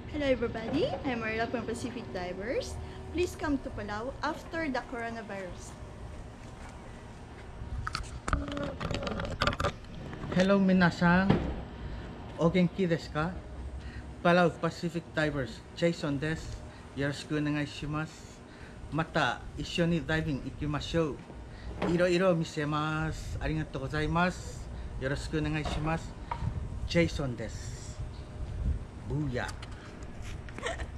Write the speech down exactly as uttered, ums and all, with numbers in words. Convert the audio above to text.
Hello everybody, I'm Marla from Pacific Divers. Please come to Palau after the coronavirus. Hello 皆さん、お元気ですか？パラオパシフィックダイバーズ、ジェイソンです。よろしくお願いします。また一緒にダイビング行きましょう。いろいろ見せます。ありがとうございます。よろしくお願いします。ジェイソンです。ブーヤー。